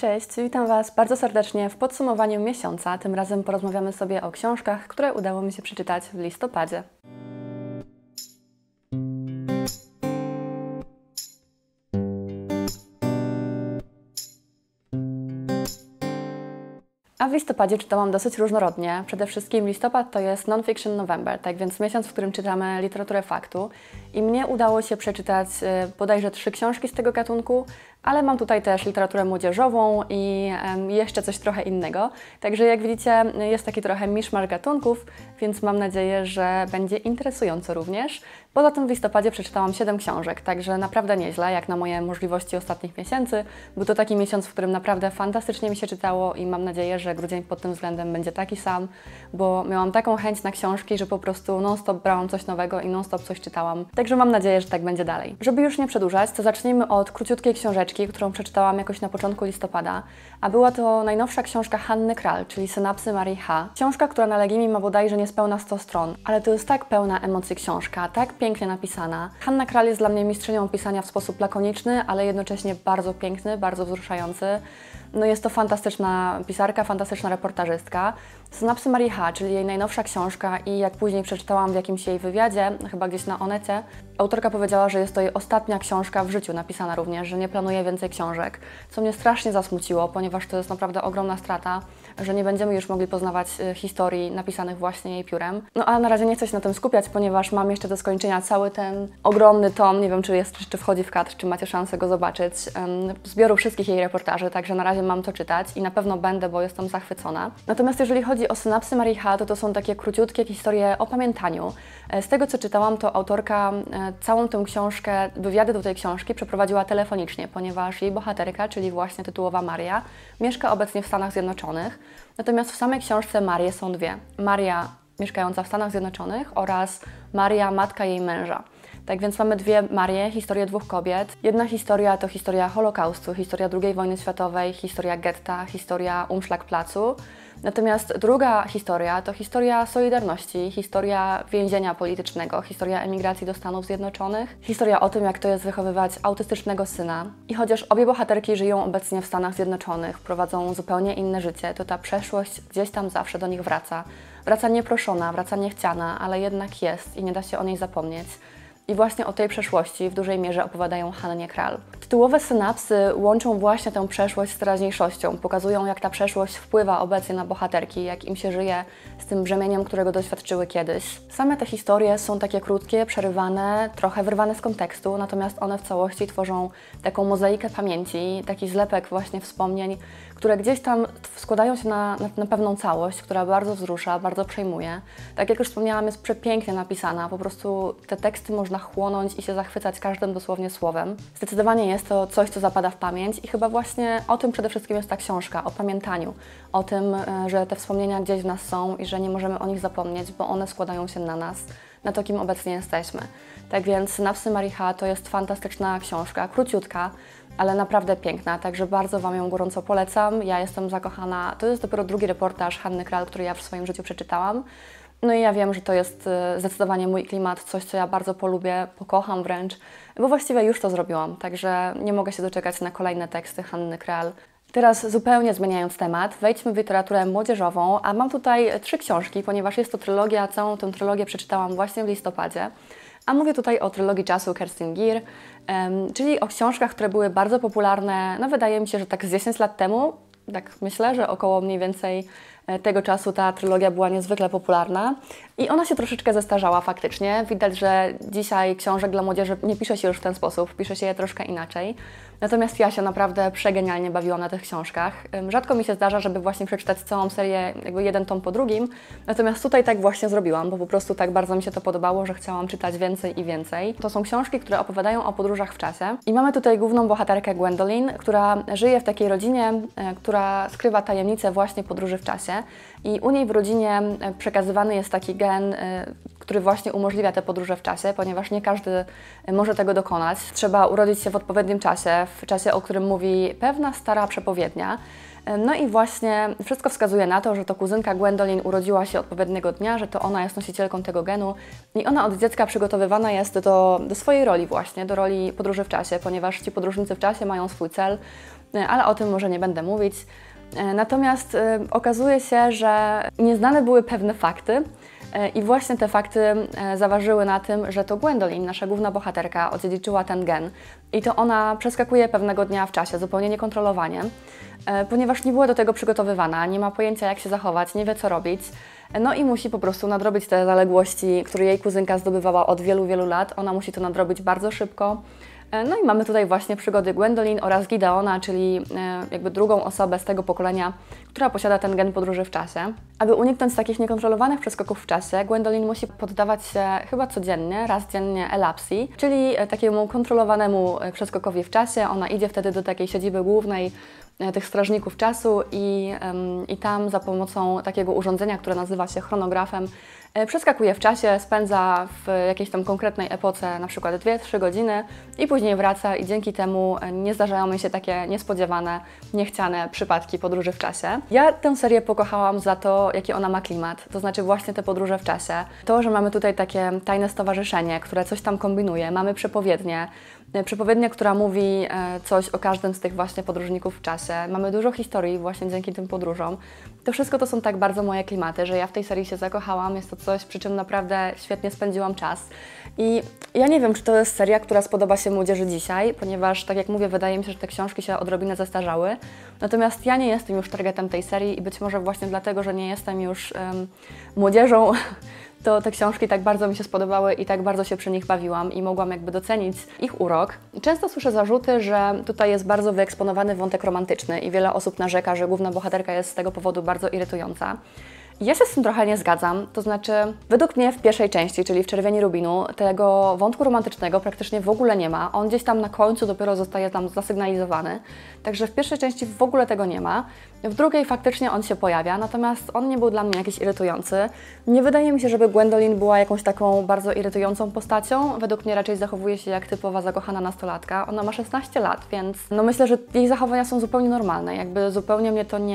Cześć, witam Was bardzo serdecznie w podsumowaniu miesiąca. Tym razem porozmawiamy sobie o książkach, które udało mi się przeczytać w listopadzie. A w listopadzie czytałam dosyć różnorodnie. Przede wszystkim listopad to jest Non-Fiction November, tak więc miesiąc, w którym czytamy literaturę faktu. I mnie udało się przeczytać bodajże 3 książki z tego gatunku, ale mam tutaj też literaturę młodzieżową i jeszcze coś trochę innego. Także jak widzicie, jest taki trochę miszmasz gatunków, więc mam nadzieję, że będzie interesująco również. Poza tym w listopadzie przeczytałam 7 książek, także naprawdę nieźle, jak na moje możliwości ostatnich miesięcy. Był to taki miesiąc, w którym naprawdę fantastycznie mi się czytało i mam nadzieję, że grudzień pod tym względem będzie taki sam, bo miałam taką chęć na książki, że po prostu non-stop brałam coś nowego i non-stop coś czytałam. Także mam nadzieję, że tak będzie dalej. Żeby już nie przedłużać, to zacznijmy od króciutkiej książeczki, którą przeczytałam jakoś na początku listopada, a była to najnowsza książka Hanny Kral, czyli Synapsy Marii H. Książka, która na Legimi ma bodajże niespełna 100 stron, ale to jest tak pełna emocji książka, tak pięknie napisana. Hanna Kral jest dla mnie mistrzynią pisania w sposób lakoniczny, ale jednocześnie bardzo piękny, bardzo wzruszający. No jest to fantastyczna pisarka, fantastyczna reportażystka. Synapsy Marii H., czyli jej najnowsza książka i jak później przeczytałam w jakimś jej wywiadzie, chyba gdzieś na Onecie, autorka powiedziała, że jest to jej ostatnia książka w życiu napisana również, że nie planuje więcej książek, co mnie strasznie zasmuciło, ponieważ to jest naprawdę ogromna strata, że nie będziemy już mogli poznawać historii napisanych właśnie jej piórem. No ale na razie nie chcę się na tym skupiać, ponieważ mam jeszcze do skończenia cały ten ogromny tom, nie wiem czy wchodzi w kadr, czy macie szansę go zobaczyć, zbioru wszystkich jej reportaży, także na razie mam to czytać i na pewno będę, bo jestem zachwycona. Natomiast jeżeli chodzi o Synapsy Marii H., to są takie króciutkie historie o pamiętaniu. Z tego co czytałam, to autorka całą tę książkę, wywiady do tej książki przeprowadziła telefonicznie, ponieważ jej bohaterka, czyli właśnie tytułowa Maria, mieszka obecnie w Stanach Zjednoczonych. Natomiast w samej książce Marie są dwie. Maria mieszkająca w Stanach Zjednoczonych oraz Maria, matka jej męża. Tak więc mamy dwie Marie, historię dwóch kobiet. Jedna historia to historia Holokaustu, historia II wojny światowej, historia getta, historia Umschlagplatzu. Natomiast druga historia to historia Solidarności, historia więzienia politycznego, historia emigracji do Stanów Zjednoczonych, historia o tym, jak to jest wychowywać autystycznego syna. I chociaż obie bohaterki żyją obecnie w Stanach Zjednoczonych, prowadzą zupełnie inne życie, to ta przeszłość gdzieś tam zawsze do nich wraca. Wraca nieproszona, wraca niechciana, ale jednak jest i nie da się o niej zapomnieć. I właśnie o tej przeszłości w dużej mierze opowiadają Hannie Kral. Tytułowe synapsy łączą właśnie tę przeszłość z teraźniejszością, pokazują jak ta przeszłość wpływa obecnie na bohaterki, jak im się żyje z tym brzemieniem, którego doświadczyły kiedyś. Same te historie są takie krótkie, przerywane, trochę wyrwane z kontekstu, natomiast one w całości tworzą taką mozaikę pamięci, taki zlepek właśnie wspomnień, które gdzieś tam składają się na pewną całość, która bardzo wzrusza, bardzo przejmuje. Tak jak już wspomniałam, jest przepięknie napisana, po prostu te teksty można chłonąć i się zachwycać każdym dosłownie słowem. Zdecydowanie jest to coś, co zapada w pamięć i chyba właśnie o tym przede wszystkim jest ta książka, o pamiętaniu, o tym, że te wspomnienia gdzieś w nas są i że nie możemy o nich zapomnieć, bo one składają się na nas, na to, kim obecnie jesteśmy. Tak więc Synapsy Marii H. to jest fantastyczna książka, króciutka, ale naprawdę piękna, także bardzo Wam ją gorąco polecam. Ja jestem zakochana. To jest dopiero drugi reportaż Hanny Kral, który ja w swoim życiu przeczytałam. No i ja wiem, że to jest zdecydowanie mój klimat, coś, co ja bardzo polubię, pokocham wręcz, bo właściwie już to zrobiłam, także nie mogę się doczekać na kolejne teksty Hanny Kral. Teraz zupełnie zmieniając temat, wejdźmy w literaturę młodzieżową, a mam tutaj 3 książki, ponieważ jest to trylogia, całą tę trylogię przeczytałam właśnie w listopadzie. A mówię tutaj o trylogii czasu Kerstin Gier, czyli o książkach, które były bardzo popularne, no wydaje mi się, że tak z 10 lat temu, tak myślę, że około mniej więcej tego czasu ta trylogia była niezwykle popularna i ona się troszeczkę zestarzała faktycznie. Widać, że dzisiaj książek dla młodzieży nie pisze się już w ten sposób, pisze się je troszkę inaczej. Natomiast ja się naprawdę przegenialnie bawiłam na tych książkach. Rzadko mi się zdarza, żeby właśnie przeczytać całą serię, jakby jeden tom po drugim. Natomiast tutaj tak właśnie zrobiłam, bo po prostu tak bardzo mi się to podobało, że chciałam czytać więcej i więcej. To są książki, które opowiadają o podróżach w czasie. I mamy tutaj główną bohaterkę Gwendolyn, która żyje w takiej rodzinie, która skrywa tajemnicę właśnie podróży w czasie. I u niej w rodzinie przekazywany jest taki gen, który właśnie umożliwia te podróże w czasie, ponieważ nie każdy może tego dokonać. Trzeba urodzić się w odpowiednim czasie, w czasie, o którym mówi pewna stara przepowiednia. No i właśnie wszystko wskazuje na to, że to kuzynka Gwendolyn urodziła się odpowiedniego dnia, że to ona jest nosicielką tego genu i ona od dziecka przygotowywana jest do swojej roli właśnie, do roli podróży w czasie, ponieważ ci podróżnicy w czasie mają swój cel. ale o tym może nie będę mówić. Natomiast okazuje się, że nieznane były pewne fakty i właśnie te fakty zaważyły na tym, że to Gwendolyn, nasza główna bohaterka, odziedziczyła ten gen i to ona przeskakuje pewnego dnia w czasie, zupełnie niekontrolowanie, ponieważ nie była do tego przygotowywana, nie ma pojęcia jak się zachować, nie wie co robić, no i musi po prostu nadrobić te zaległości, które jej kuzynka zdobywała od wielu, wielu lat. Ona musi to nadrobić bardzo szybko. No i mamy tutaj właśnie przygody Gwendolyn oraz Gideona, czyli jakby drugą osobę z tego pokolenia, która posiada ten gen podróży w czasie. Aby uniknąć takich niekontrolowanych przeskoków w czasie, Gwendolyn musi poddawać się chyba codziennie, raz dziennie elapsji, czyli takiemu kontrolowanemu przeskokowi w czasie. Ona idzie wtedy do takiej siedziby głównej tych strażników czasu i tam za pomocą takiego urządzenia, które nazywa się chronografem, przeskakuje w czasie, spędza w jakiejś tam konkretnej epoce na przykład 2-3 godziny i później wraca i dzięki temu nie zdarzają mi się takie niespodziewane, niechciane przypadki podróży w czasie. Ja tę serię pokochałam za to, jaki ona ma klimat, to znaczy właśnie te podróże w czasie. To, że mamy tutaj takie tajne stowarzyszenie, które coś tam kombinuje, mamy przepowiednię, która mówi coś o każdym z tych właśnie podróżników w czasie. Mamy dużo historii właśnie dzięki tym podróżom. To wszystko to są tak bardzo moje klimaty, że ja w tej serii się zakochałam. Jest to coś, przy czym naprawdę świetnie spędziłam czas. I ja nie wiem, czy to jest seria, która spodoba się młodzieży dzisiaj, ponieważ, tak jak mówię, wydaje mi się, że te książki się odrobinę zestarzały. Natomiast ja nie jestem już targetem tej serii i być może właśnie dlatego, że nie jestem już młodzieżą, to te książki tak bardzo mi się spodobały i tak bardzo się przy nich bawiłam i mogłam jakby docenić ich urok. Często słyszę zarzuty, że tutaj jest bardzo wyeksponowany wątek romantyczny i wiele osób narzeka, że główna bohaterka jest z tego powodu bardzo irytująca. Ja się z tym trochę nie zgadzam, to znaczy według mnie w pierwszej części, czyli w Czerwieni Rubinu, tego wątku romantycznego praktycznie w ogóle nie ma. On gdzieś tam na końcu dopiero zostaje tam zasygnalizowany, także w pierwszej części w ogóle tego nie ma. W drugiej faktycznie on się pojawia, natomiast on nie był dla mnie jakiś irytujący. Nie wydaje mi się, żeby Gwendolyn była jakąś taką bardzo irytującą postacią. Według mnie raczej zachowuje się jak typowa zakochana nastolatka. Ona ma 16 lat, więc no myślę, że jej zachowania są zupełnie normalne. Jakby zupełnie mnie to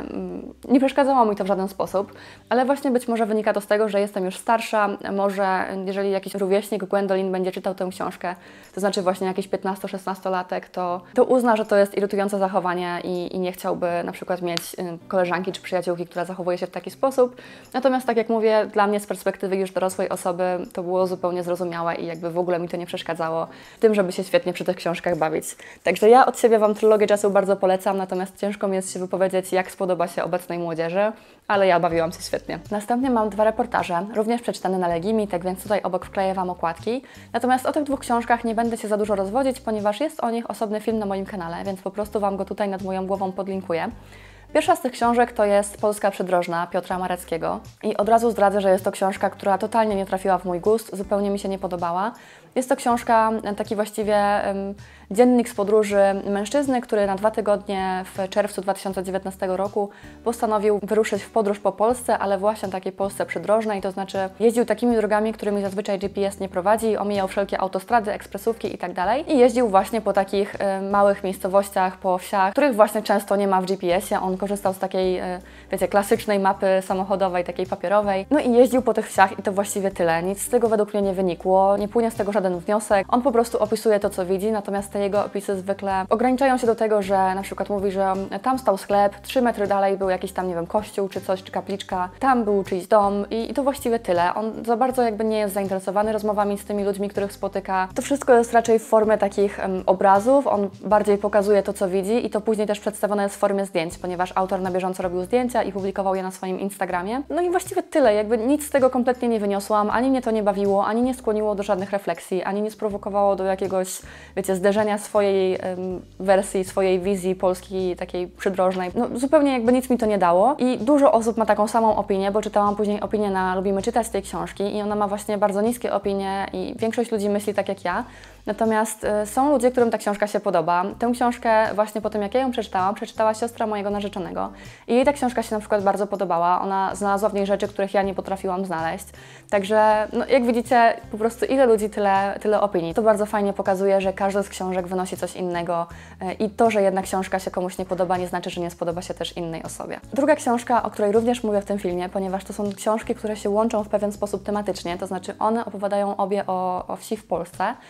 nie przeszkadzało mi to w żaden sposób. Ale właśnie być może wynika to z tego, że jestem już starsza, może jeżeli jakiś rówieśnik Gwendolyn będzie czytał tę książkę, to znaczy właśnie jakiś 15-16-latek, to uzna, że to jest irytujące zachowanie i nie chciałby na przykład mieć koleżanki czy przyjaciółki, która zachowuje się w taki sposób. Natomiast tak jak mówię, dla mnie z perspektywy już dorosłej osoby to było zupełnie zrozumiałe i jakby w ogóle mi to nie przeszkadzało w tym, żeby się świetnie przy tych książkach bawić. Także ja od siebie Wam Trylogię Czasu bardzo polecam, natomiast ciężko mi jest się wypowiedzieć, jak spodoba się obecnej młodzieży, ale ja bawiłam się świetnie. Następnie mam 2 reportaże, również przeczytane na Legimi, tak więc tutaj obok wkleję Wam okładki. Natomiast o tych 2 książkach nie będę się za dużo rozwodzić, ponieważ jest o nich osobny film na moim kanale, więc po prostu Wam go tutaj nad moją głową podlinkuję. Pierwsza z tych książek to jest Polska przydrożna Piotra Mareckiego i od razu zdradzę, że jest to książka, która totalnie nie trafiła w mój gust, zupełnie mi się nie podobała. Jest to książka, taki właściwie dziennik z podróży mężczyzny, który na 2 tygodnie w czerwcu 2019 roku postanowił wyruszyć w podróż po Polsce, ale właśnie takiej Polsce przydrożnej, to znaczy jeździł takimi drogami, którymi zazwyczaj GPS nie prowadzi, omijał wszelkie autostrady, ekspresówki itd. I jeździł właśnie po takich małych miejscowościach, po wsiach, których właśnie często nie ma w GPS-ie. On korzystał z takiej, wiecie, klasycznej mapy samochodowej, takiej papierowej. No i jeździł po tych wsiach i to właściwie tyle. Nic z tego według mnie nie wynikło, nie płynie z tego żaden wniosek. On po prostu opisuje to, co widzi, natomiast te jego opisy zwykle ograniczają się do tego, że na przykład mówi, że tam stał sklep, 3 metry dalej był jakiś tam, nie wiem, kościół czy coś, czy kapliczka, tam był czyjś dom i to właściwie tyle. On za bardzo jakby nie jest zainteresowany rozmowami z tymi ludźmi, których spotyka. To wszystko jest raczej w formie takich obrazów, on bardziej pokazuje to, co widzi i to później też przedstawione jest w formie zdjęć, ponieważ autor na bieżąco robił zdjęcia i publikował je na swoim Instagramie. No i właściwie tyle, jakby nic z tego kompletnie nie wyniosłam, ani mnie to nie bawiło, ani nie skłoniło do żadnych refleksji, ani nie sprowokowało do jakiegoś, wiecie, zderzenia swojej wersji, swojej wizji Polski takiej przydrożnej. No zupełnie jakby nic mi to nie dało i dużo osób ma taką samą opinię, bo czytałam później opinię na Lubimy Czytać tej książki i ona ma właśnie bardzo niskie opinie i większość ludzi myśli tak jak ja. Natomiast są ludzie, którym ta książka się podoba. Tę książkę właśnie po tym, jak ja ją przeczytałam, przeczytała siostra mojego narzeczonego i jej ta książka się na przykład bardzo podobała. Ona znalazła w niej rzeczy, których ja nie potrafiłam znaleźć. Także, no, jak widzicie, po prostu ile ludzi, tyle opinii. To bardzo fajnie pokazuje, że każda z książek wynosi coś innego i to, że jedna książka się komuś nie podoba, nie znaczy, że nie spodoba się też innej osobie. Druga książka, o której również mówię w tym filmie, ponieważ to są książki, które się łączą w pewien sposób tematycznie, to znaczy one opowiadają obie o wsi w Polsce, to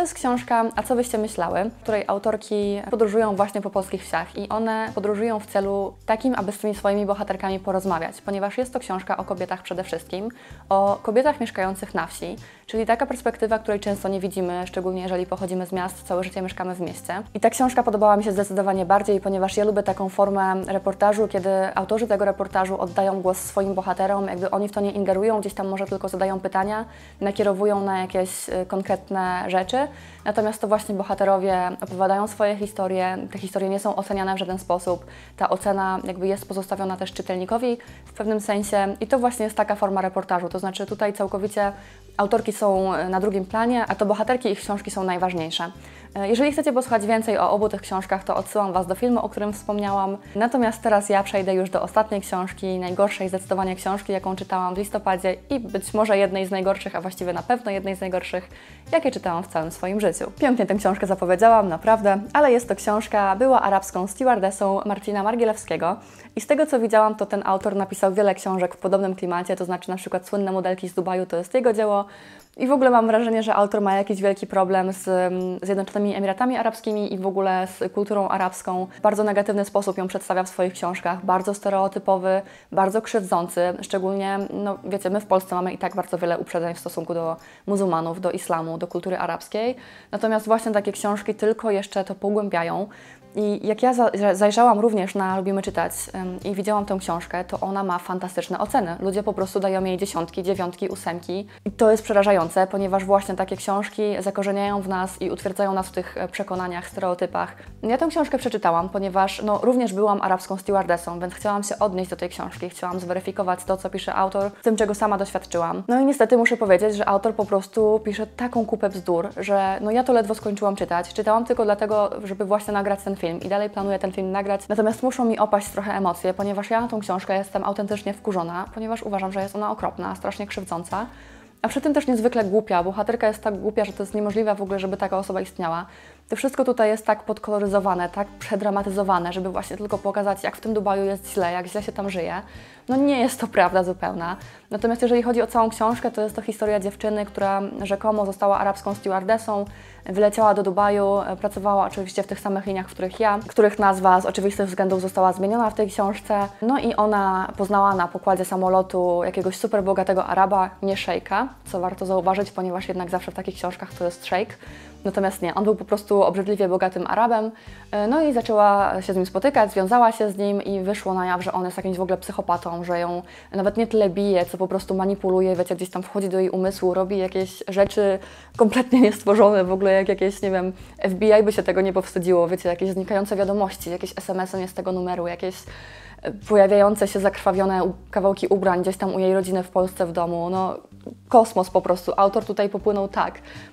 jest książka A co byście myślały?, której autorki podróżują właśnie po polskich wsiach i one podróżują w celu takim, aby z tymi swoimi bohaterkami porozmawiać, ponieważ jest to książka o kobietach przede wszystkim, o kobietach mieszkających na wsi, czyli taka perspektywa, której często nie widzimy, szczególnie jeżeli pochodzimy z miast, całe życie mieszkamy w mieście. I ta książka podobała mi się zdecydowanie bardziej, ponieważ ja lubię taką formę reportażu, kiedy autorzy tego reportażu oddają głos swoim bohaterom, jakby oni w to nie ingerują, gdzieś tam może tylko zadają pytania, nakierowują na jakieś konkretne rzeczy, natomiast to właśnie bohaterowie opowiadają swoje historie, te historie nie są oceniane w żaden sposób, ta ocena jakby jest pozostawiona też czytelnikowi w pewnym sensie i to właśnie jest taka forma reportażu, to znaczy tutaj całkowicie autorki są na drugim planie, a to bohaterki ich książki są najważniejsze. Jeżeli chcecie posłuchać więcej o obu tych książkach, to odsyłam Was do filmu, o którym wspomniałam. Natomiast teraz ja przejdę już do ostatniej książki, najgorszej zdecydowanie książki, jaką czytałam w listopadzie i być może jednej z najgorszych, a właściwie na pewno jednej z najgorszych, jakie czytałam w całym swoim życiu. Pięknie tę książkę zapowiedziałam, naprawdę, ale jest to książka Była arabską stewardessą Marcina Margielewskiego i z tego co widziałam, to ten autor napisał wiele książek w podobnym klimacie, to znaczy na przykład Słynne modelki z Dubaju to jest jego dzieło, i w ogóle mam wrażenie, że autor ma jakiś wielki problem z Zjednoczonymi Emiratami Arabskimi i w ogóle z kulturą arabską. W bardzo negatywny sposób ją przedstawia w swoich książkach, bardzo stereotypowy, bardzo krzywdzący. Szczególnie, no wiecie, my w Polsce mamy i tak bardzo wiele uprzedzeń w stosunku do muzułmanów, do islamu, do kultury arabskiej. Natomiast właśnie takie książki tylko jeszcze to pogłębiają. I jak ja zajrzałam również na Lubimy Czytać i widziałam tę książkę, to ona ma fantastyczne oceny. Ludzie po prostu dają jej 10, 9, 8. I to jest przerażające, ponieważ właśnie takie książki zakorzeniają w nas i utwierdzają nas w tych przekonaniach, stereotypach. Ja tę książkę przeczytałam, ponieważ no, również byłam arabską stewardessą, więc chciałam się odnieść do tej książki, chciałam zweryfikować to, co pisze autor, z tym, czego sama doświadczyłam. No i niestety muszę powiedzieć, że autor po prostu pisze taką kupę bzdur, że no ja to ledwo skończyłam czytać. Czytałam tylko dlatego, żeby właśnie nagrać ten film i dalej planuję ten film nagrać, natomiast muszą mi opaść trochę emocje, ponieważ ja na tą książkę jestem autentycznie wkurzona, ponieważ uważam, że jest ona okropna, strasznie krzywdząca, a przy tym też niezwykle głupia. Bohaterka jest tak głupia, że to jest niemożliwe w ogóle, żeby taka osoba istniała. To wszystko tutaj jest tak podkoloryzowane, tak przedramatyzowane, żeby właśnie tylko pokazać, jak w tym Dubaju jest źle, jak źle się tam żyje. No nie jest to prawda zupełna. Natomiast jeżeli chodzi o całą książkę, to jest to historia dziewczyny, która rzekomo została arabską stewardessą, wyleciała do Dubaju, pracowała oczywiście w tych samych liniach, w których ja, których nazwa z oczywistych względów została zmieniona w tej książce. No i ona poznała na pokładzie samolotu jakiegoś super bogatego Araba, nie szejka, co warto zauważyć, ponieważ jednak zawsze w takich książkach to jest szejk. Natomiast nie, on był po prostu obrzydliwie bogatym Arabem, no i zaczęła się z nim spotykać, związała się z nim i wyszło na jaw, że on jest jakimś w ogóle psychopatą, że ją nawet nie tyle bije, co po prostu manipuluje, wiecie, gdzieś tam wchodzi do jej umysłu, robi jakieś rzeczy kompletnie niestworzone, w ogóle jak jakieś, nie wiem, FBI by się tego nie powstydziło, wiecie, jakieś znikające wiadomości, jakieś SMS-y nie z tego numeru, jakieś pojawiające się zakrwawione kawałki ubrań gdzieś tam u jej rodziny w Polsce w domu, no kosmos po prostu. Autor tutaj popłynął tak,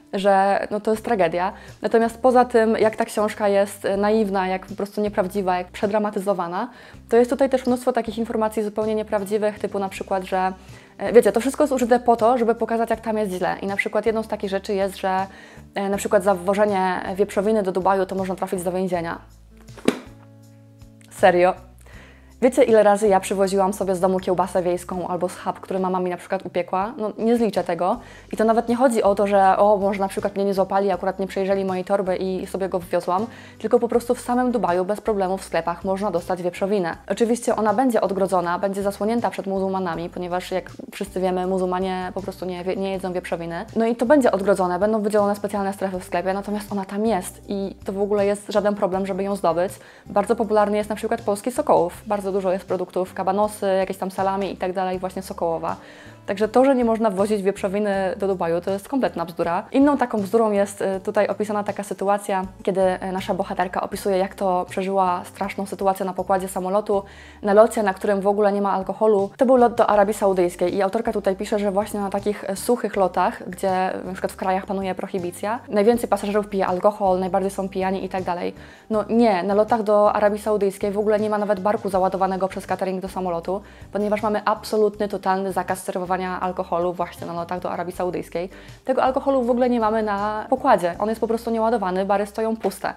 że no to jest tragedia. Natomiast poza tym, jak ta książka jest naiwna, jak po prostu nieprawdziwa, jak przedramatyzowana, to jest tutaj też mnóstwo takich informacji zupełnie nieprawdziwych, typu na przykład, że wiecie, to wszystko jest użyte po to, żeby pokazać, jak tam jest źle. I na przykład jedną z takich rzeczy jest, że na przykład za wwożenie wieprzowiny do Dubaju to można trafić do więzienia. Serio? Wiecie, ile razy ja przywoziłam sobie z domu kiełbasę wiejską albo schab, który mama mi na przykład upiekła? No nie zliczę tego. I to nawet nie chodzi o to, że może na przykład mnie nie złapali, akurat nie przejrzeli mojej torby i sobie go wwiozłam, tylko po prostu w samym Dubaju bez problemu w sklepach można dostać wieprzowinę. Oczywiście ona będzie odgrodzona, będzie zasłonięta przed muzułmanami, ponieważ jak wszyscy wiemy, muzułmanie po prostu nie jedzą wieprzowiny. No i to będzie odgrodzone, będą wydzielone specjalne strefy w sklepie, natomiast ona tam jest i to w ogóle jest żaden problem, żeby ją zdobyć. Bardzo popularny jest na przykład polski Sokołów. Bardzo dużo jest produktów, kabanosy, jakieś tam salami i tak dalej, właśnie Sokołowa. Także to, że nie można wwozić wieprzowiny do Dubaju, to jest kompletna bzdura. Inną taką bzdurą jest tutaj opisana taka sytuacja, kiedy nasza bohaterka opisuje, jak to przeżyła straszną sytuację na pokładzie samolotu, na locie, na którym w ogóle nie ma alkoholu. To był lot do Arabii Saudyjskiej i autorka tutaj pisze, że właśnie na takich suchych lotach, gdzie na przykład w krajach panuje prohibicja, najwięcej pasażerów pije alkohol, najbardziej są pijani i tak dalej. No nie, na lotach do Arabii Saudyjskiej w ogóle nie ma nawet barku załadowanego przez catering do samolotu, ponieważ mamy absolutny, totalny zakaz serwowania alkoholu właśnie na lotach do Arabii Saudyjskiej. Tego alkoholu w ogóle nie mamy na pokładzie, on jest po prostu nieładowany, bary stoją puste.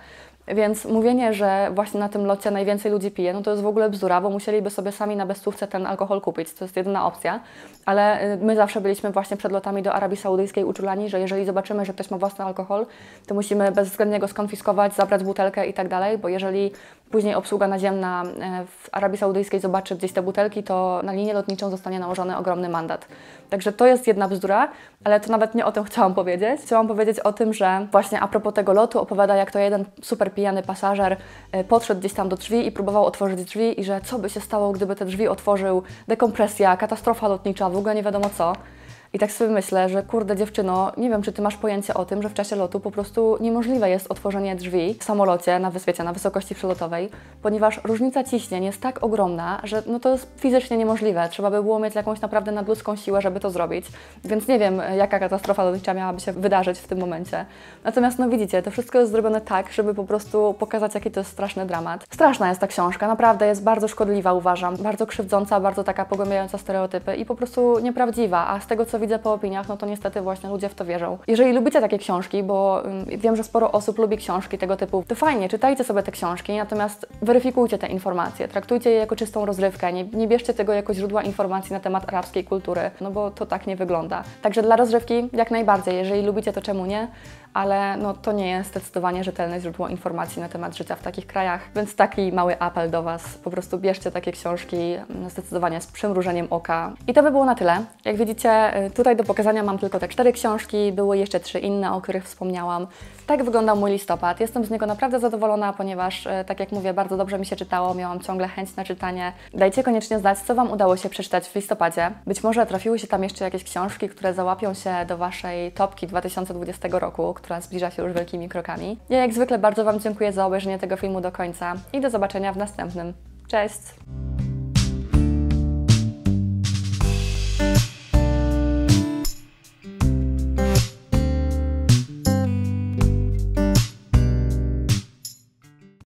Więc mówienie, że właśnie na tym locie najwięcej ludzi pije, no to jest w ogóle bzdura, bo musieliby sobie sami na bezstówce ten alkohol kupić. To jest jedyna opcja. Ale my zawsze byliśmy właśnie przed lotami do Arabii Saudyjskiej uczulani, że jeżeli zobaczymy, że ktoś ma własny alkohol, to musimy bezwzględnie go skonfiskować, zabrać butelkę i tak dalej, bo jeżeli później obsługa naziemna w Arabii Saudyjskiej zobaczy gdzieś te butelki, to na linię lotniczą zostanie nałożony ogromny mandat. Także to jest jedna bzdura, ale to nawet nie o tym chciałam powiedzieć. Chciałam powiedzieć o tym, że właśnie a propos tego lotu opowiada, jak to jeden super pijany pasażer podszedł gdzieś tam do drzwi i próbował otworzyć drzwi i że co by się stało, gdyby te drzwi otworzył, dekompresja, katastrofa lotnicza, w ogóle nie wiadomo co. I tak sobie myślę, że kurde dziewczyno, nie wiem, czy Ty masz pojęcie o tym, że w czasie lotu po prostu niemożliwe jest otworzenie drzwi w samolocie na wyświecie, na wysokości przelotowej, ponieważ różnica ciśnień jest tak ogromna, że no to jest fizycznie niemożliwe. Trzeba by było mieć jakąś naprawdę nadludzką siłę, żeby to zrobić. Więc nie wiem, jaka katastrofa lotnicza miałaby się wydarzyć w tym momencie. Natomiast no widzicie, to wszystko jest zrobione tak, żeby po prostu pokazać, jaki to jest straszny dramat. Straszna jest ta książka, naprawdę jest bardzo szkodliwa, uważam. Bardzo krzywdząca, bardzo taka pogłębiająca stereotypy i po prostu nieprawdziwa, a z tego co widzę po opiniach, no to niestety właśnie ludzie w to wierzą. Jeżeli lubicie takie książki, bo wiem, że sporo osób lubi książki tego typu, to fajnie, czytajcie sobie te książki, natomiast weryfikujcie te informacje, traktujcie je jako czystą rozrywkę, nie bierzcie tego jako źródła informacji na temat arabskiej kultury, no bo to tak nie wygląda. Także dla rozrywki jak najbardziej, jeżeli lubicie, to czemu nie? Ale no, to nie jest zdecydowanie rzetelne źródło informacji na temat życia w takich krajach, więc taki mały apel do Was, po prostu bierzcie takie książki zdecydowanie z przymrużeniem oka. I to by było na tyle. Jak widzicie, tutaj do pokazania mam tylko te 4 książki, były jeszcze 3 inne, o których wspomniałam. Tak wyglądał mój listopad. Jestem z niego naprawdę zadowolona, ponieważ, tak jak mówię, bardzo dobrze mi się czytało, miałam ciągle chęć na czytanie. Dajcie koniecznie znać, co Wam udało się przeczytać w listopadzie. Być może trafiły się tam jeszcze jakieś książki, które załapią się do Waszej topki 2020 roku, która zbliża się już wielkimi krokami. Ja jak zwykle bardzo Wam dziękuję za obejrzenie tego filmu do końca i do zobaczenia w następnym. Cześć!